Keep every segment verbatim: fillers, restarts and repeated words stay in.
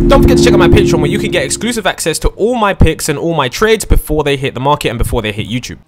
Don't forget to check out my Patreon where you can get exclusive access to all my picks and all my trades before they hit the market and before they hit YouTube.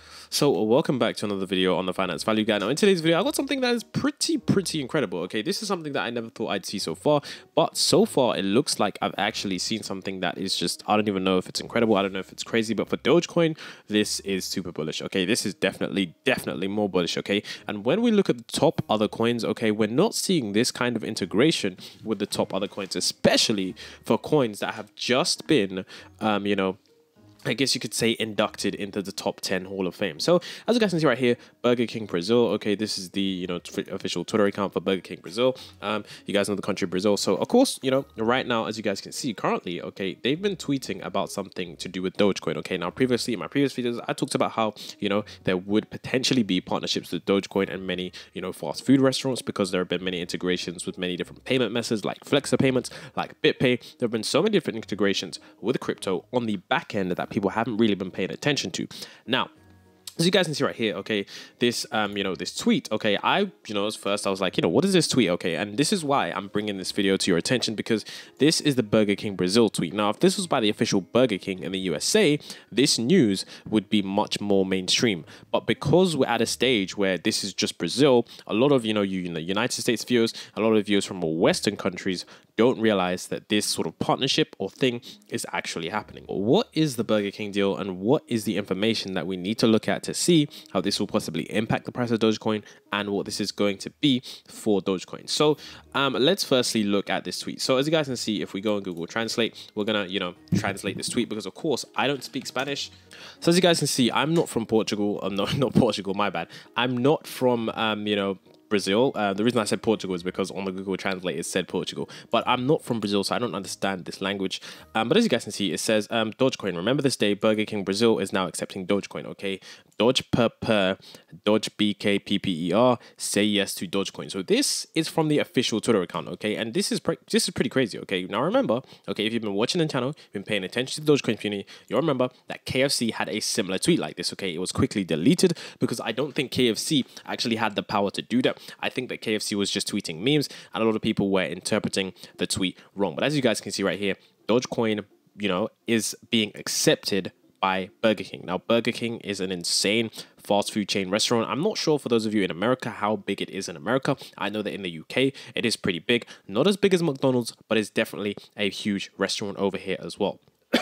So welcome back to another video on the Finance Value Guy. Now in today's video, I got something that is pretty, pretty incredible. Okay, this is something that I never thought I'd see so far, but so far it looks like I've actually seen something that is just, I don't even know if it's incredible. I don't know if it's crazy, but for Dogecoin, this is super bullish. Okay, this is definitely, definitely more bullish. Okay, and when we look at the top other coins, okay, we're not seeing this kind of integration with the top other coins, especially for coins that have just been, um, you know, I guess you could say inducted into the top ten Hall of Fame. So as you guys can see right here, Burger King Brazil. Okay, this is the, you know, official Twitter account for Burger King Brazil. Um, you guys know the country Brazil. So of course, you know, right now, as you guys can see currently, okay, they've been tweeting about something to do with Dogecoin. Okay, now previously in my previous videos, I talked about how, you know, there would potentially be partnerships with Dogecoin and many, you know, fast food restaurants because there have been many integrations with many different payment methods like Flexer payments, like BitPay. There have been so many different integrations with crypto on the back end that people haven't really been paying attention to. Now, as you guys can see right here, okay, this, um, you know, this tweet, okay, I, you know, at first I was like, you know, what is this tweet? Okay, and this is why I'm bringing this video to your attention, because this is the Burger King Brazil tweet. Now, if this was by the official Burger King in the U S A, this news would be much more mainstream. But because we're at a stage where this is just Brazil, a lot of, you know, you, you know, United States viewers, a lot of viewers from Western countries don't realize that this sort of partnership or thing is actually happening. What is the Burger King deal, and what is the information that we need to look at to see how this will possibly impact the price of Dogecoin and what this is going to be for Dogecoin? So um, let's firstly look at this tweet. So as you guys can see, if we go on Google Translate, we're gonna, you know, translate this tweet because of course I don't speak Spanish. So as you guys can see, I'm not from Portugal. I'm not, not Portugal, my bad. I'm not from, um, you know, Brazil. Uh, the reason I said Portugal is because on the Google Translate it said Portugal, but I'm not from Brazil, so I don't understand this language. Um, but as you guys can see, it says um, Dogecoin. Remember this day, Burger King Brazil is now accepting Dogecoin. Okay, Doge per per Doge B K P P E R. Say yes to Dogecoin. So this is from the official Twitter account. Okay, and this is this is pretty crazy. Okay, now remember, okay, if you've been watching the channel, been paying attention to the Dogecoin community, you'll remember that K F C had a similar tweet like this. Okay, it was quickly deleted because I don't think K F C actually had the power to do that. I think that K F C was just tweeting memes, and a lot of people were interpreting the tweet wrong. But as you guys can see right here, Dogecoin, you know, is being accepted by Burger King. Now, Burger King is an insane fast food chain restaurant. I'm not sure for those of you in America how big it is in America. I know that in the U K it is pretty big, not as big as McDonald's, but it's definitely a huge restaurant over here as well.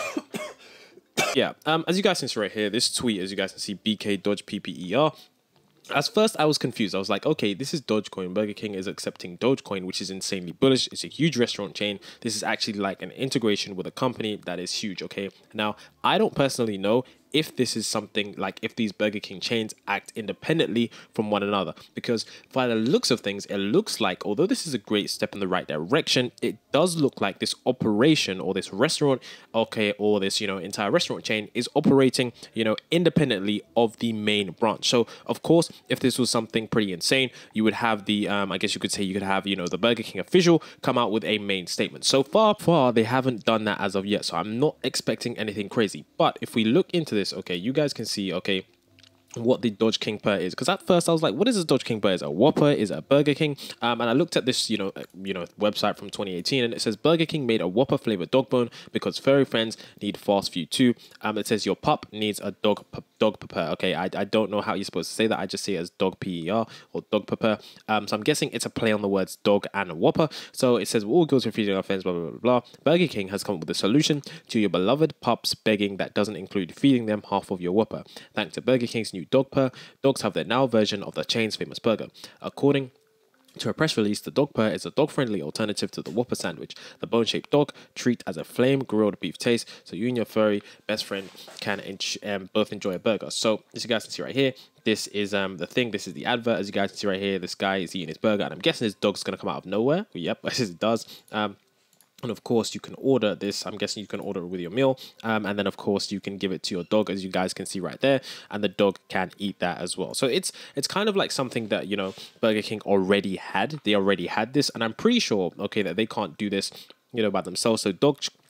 Yeah, um, as you guys can see right here, this tweet, as you guys can see, B K Dodge P P E R. At first, I was confused. I was like, okay, this is Dogecoin. Burger King is accepting Dogecoin, which is insanely bullish. It's a huge restaurant chain. This is actually like an integration with a company that is huge, okay? Now, I don't personally know if this is something like if these Burger King chains act independently from one another, because by the looks of things, it looks like, although this is a great step in the right direction, it does look like this operation or this restaurant, okay, or this, you know, entire restaurant chain is operating, you know, independently of the main branch. So of course, if this was something pretty insane, you would have the, um, I guess you could say you could have, you know, the Burger King official come out with a main statement. So far, far, they haven't done that as of yet. So I'm not expecting anything crazy. But if we look into this, okay, you guys can see, okay, what the Doge King per is, because at first I was like, what is a Doge King per? Is it a Whopper? Is it a Burger King? Um, and I looked at this, you know, you know, website from twenty eighteen, and it says Burger King made a Whopper flavored dog bone because furry friends need fast food too. Um, it says your pup needs a dog dog pepper. Okay, I, I don't know how you're supposed to say that. I just see it as dog P E R or dog pepper. Um, so I'm guessing it's a play on the words dog and Whopper. So it says we're all guilty of feeding our friends, blah blah blah blah. Burger King has come up with a solution to your beloved pups begging that doesn't include feeding them half of your Whopper. Thanks to Burger King's new dog per, dogs have their now version of the chain's famous burger. According to a press release, the dog purr is a dog-friendly alternative to the Whopper sandwich. The bone-shaped dog treat as a flame-grilled beef taste, so you and your furry best friend can um, both enjoy a burger. So, as you guys can see right here, this is um the thing. This is the advert. As you guys can see right here, this guy is eating his burger, and I'm guessing his dog's gonna come out of nowhere. Yep, it does. Um. And of course, you can order this. I'm guessing you can order it with your meal. Um, and then, of course, you can give it to your dog, as you guys can see right there. And the dog can eat that as well. So it's it's kind of like something that, you know, Burger King already had. They already had this. And I'm pretty sure, okay, that they can't do this, you know, by themselves. So dog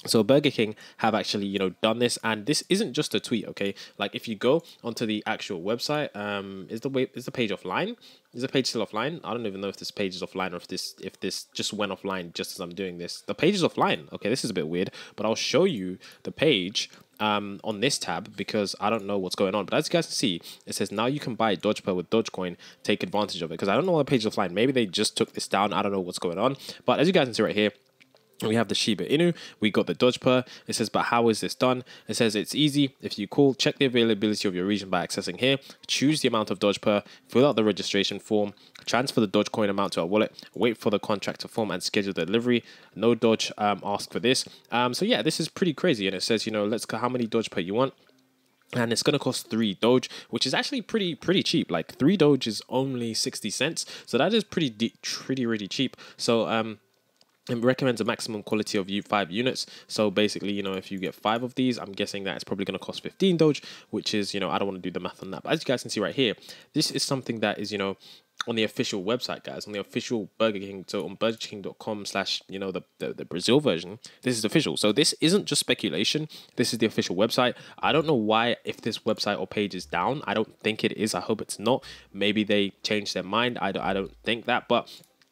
So Burger King have actually, you know, done this, and this isn't just a tweet, okay? Like if you go onto the actual website, um, is the way is the page offline? Is the page still offline? I don't even know if this page is offline or if this if this just went offline just as I'm doing this. The page is offline. Okay, this is a bit weird, but I'll show you the page um on this tab because I don't know what's going on. But as you guys can see, it says now you can buy Dogecoin with Dogecoin. Take advantage of it, because I don't know why the page is offline. Maybe they just took this down. I don't know what's going on. But as you guys can see right here, we have the Shiba Inu, we got the Dogecoin. It says, but how is this done? It says it's easy. If you call, check the availability of your region by accessing here, choose the amount of Dogecoin, fill out the registration form, transfer the Dogecoin amount to a wallet, wait for the contract to form and schedule the delivery. No Doge um, ask for this. Um, so yeah, this is pretty crazy. And it says, you know, let's go how many Dogecoin you want. And it's going to cost three Doge, which is actually pretty, pretty cheap. Like three Doge is only sixty cents. So that is pretty, pretty, really cheap. So, um, it recommends a maximum quality of five units. So basically, you know, if you get five of these, I'm guessing that it's probably going to cost fifteen Doge, which is, you know, I don't want to do the math on that. But as you guys can see right here, this is something that is, you know, on the official website, guys, on the official Burger King. So on burger king dot com slash, you know, the, the, the Brazil version, this is official. So this isn't just speculation. This is the official website. I don't know why, if this website or page is down. I don't think it is. I hope it's not. Maybe they changed their mind. I don't, I don't think that. But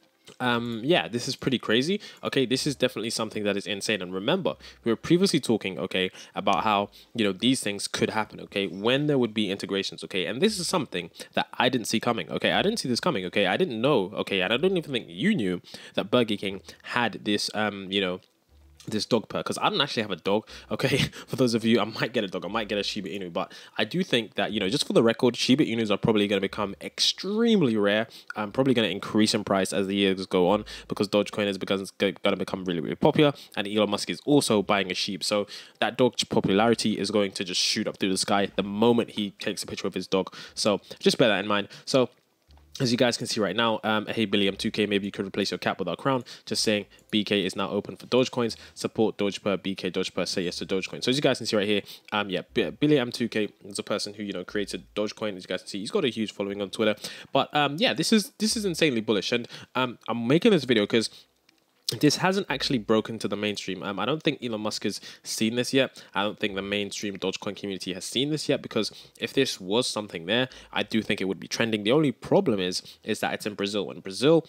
um yeah, this is pretty crazy. Okay, this is definitely something that is insane. And remember, we were previously talking, okay, about how, you know, these things could happen, okay, when there would be integrations, okay, and this is something that I didn't see coming. Okay, I didn't see this coming. Okay, I didn't know. Okay, and I don't even think you knew that Burger King had this um you know this dog purr, because I don't actually have a dog. Okay, for those of you, I might get a dog, I might get a Shiba Inu, but I do think that, you know, just for the record, Shiba Inus are probably going to become extremely rare. I'm probably going to increase in price as the years go on, because Dogecoin is going to become really, really popular, and Elon Musk is also buying a sheep. So that dog's popularity is going to just shoot up through the sky the moment he takes a picture of his dog. So just bear that in mind. So as you guys can see right now, um, hey Billy M two K, maybe you could replace your cap with our crown. Just saying, B K is now open for Dogecoins. Support Dogecoin, B K Dogecoin, say yes to Dogecoin. So as you guys can see right here, um, yeah, Billy M two K is a person who, you know, created Dogecoin. As you guys can see, he's got a huge following on Twitter. But um, yeah, this is this is insanely bullish, and um, I'm making this video because this hasn't actually broken to the mainstream. Um, I don't think Elon Musk has seen this yet. I don't think the mainstream Dogecoin community has seen this yet, because if this was something there, I do think it would be trending. The only problem is, is that it's in Brazil, and Brazil,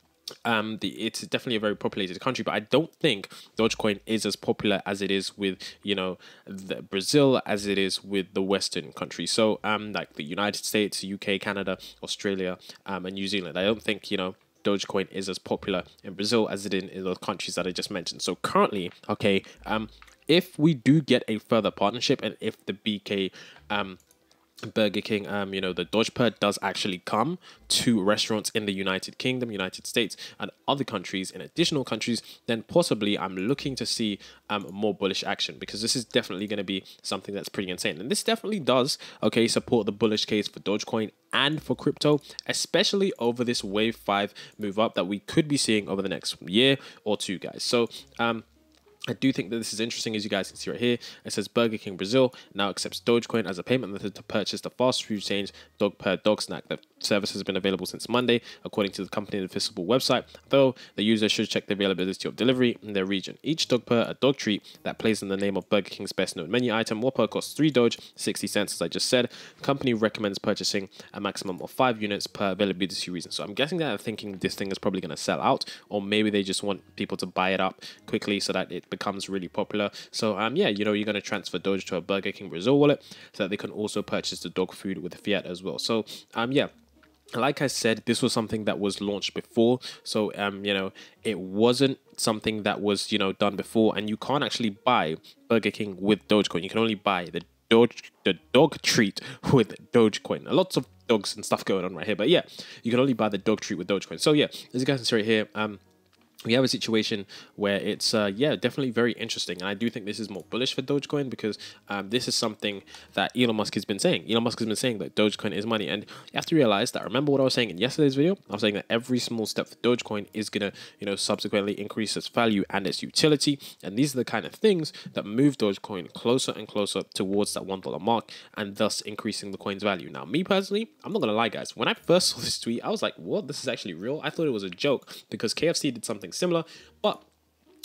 um, the it's definitely a very populated country, but I don't think Dogecoin is as popular as it is with, you know, the Brazil as it is with the Western countries. So, um, like the United States, U K, Canada, Australia, um, and New Zealand. I don't think, you know, Dogecoin is as popular in Brazil as it is in those countries that I just mentioned. So currently, okay, um, if we do get a further partnership, and if the B K um Burger King, um, you know, the Dogecoin does actually come to restaurants in the United Kingdom, United States, and other countries, in additional countries, then possibly I'm looking to see um more bullish action, because this is definitely going to be something that's pretty insane. And this definitely does, okay, support the bullish case for Dogecoin and for crypto, especially over this wave five move up that we could be seeing over the next year or two, guys. So, um, I do think that this is interesting. As you guys can see right here, it says Burger King Brazil now accepts Dogecoin as a payment method to purchase the fast food chains Dog Per Dog Snack. The service has been available since Monday, according to the company's official website, though the user should check the availability of delivery in their region. Each Dog Per, a dog treat that plays in the name of Burger King's best known menu item, Whopper, costs three Doge, sixty cents, as I just said. The company recommends purchasing a maximum of five units per availability reason. So I'm guessing that they're thinking this thing is probably going to sell out, or maybe they just want people to buy it up quickly so that it becomes really popular. So um yeah, you know, you're going to transfer Doge to a Burger King Brazil wallet so that they can also purchase the dog food with fiat as well. So um yeah, like I said, this was something that was launched before. So um you know, it wasn't something that was, you know, done before, and you can't actually buy Burger King with Dogecoin. You can only buy the Doge the dog treat with Dogecoin. Lots of dogs and stuff going on right here, but yeah, you can only buy the dog treat with Dogecoin. So yeah, as you guys can see right here, um we have a situation where it's, uh, yeah, definitely very interesting. And I do think this is more bullish for Dogecoin, because um, this is something that Elon Musk has been saying. Elon Musk has been saying that Dogecoin is money. And you have to realize that, remember what I was saying in yesterday's video? I was saying that every small step for Dogecoin is going to, you know, subsequently increase its value and its utility. And these are the kind of things that move Dogecoin closer and closer towards that one dollar mark, and thus increasing the coin's value. Now, me personally, I'm not going to lie, guys. When I first saw this tweet, I was like, what? This is actually real? I thought it was a joke, because K F C did something similar, but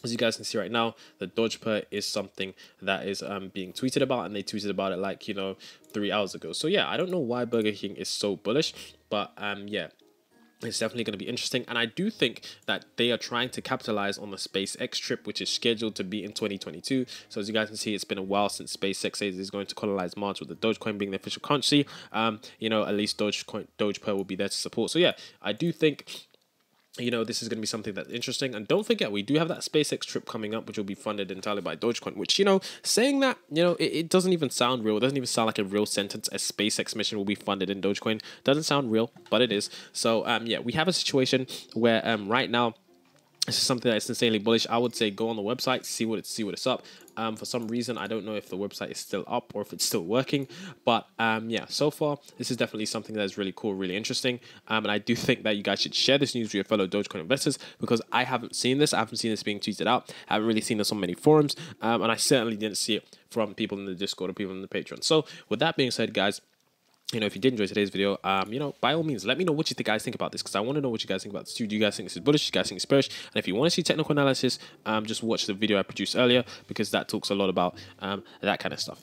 As you guys can see right now, the Doge per is something that is um, being tweeted about, and they tweeted about it like, you know, three hours ago. So yeah, I don't know why Burger King is so bullish, but um, yeah, it's definitely going to be interesting. And I do think that they are trying to capitalize on the SpaceX trip, which is scheduled to be in twenty twenty-two. So as you guys can see, it's been a while since SpaceX says it's going to colonize Mars, with the Dogecoin being the official currency. Um, you know, at least Dogecoin, Doge per will be there to support. So yeah, I do think, you know, this is going to be something that's interesting. And don't forget, we do have that SpaceX trip coming up, which will be funded entirely by Dogecoin, which, you know, saying that, you know, it, it doesn't even sound real. It doesn't even sound like a real sentence. A SpaceX mission will be funded in Dogecoin. Doesn't sound real, but it is. So, um, yeah, we have a situation where um, right now, this is something that's insanely bullish. I would say go on the website, see what it's see what it's up. Um, for some reason, I don't know if the website is still up or if it's still working. But um, yeah, so far, this is definitely something that is really cool, really interesting. Um, and I do think that you guys should share this news with your fellow Dogecoin investors, because I haven't seen this. I haven't seen this being tweeted out. I haven't really seen this on many forums. Um, and I certainly didn't see it from people in the Discord or people in the Patreon. So with that being said, guys, you know, if you did enjoy today's video, um, you know, by all means, let me know what you think, guys think about this, because I want to know what you guys think about this too. Do you guys think this is bullish? Do you guys think it's bearish? And if you want to see technical analysis, um, just watch the video I produced earlier, because that talks a lot about um, that kind of stuff.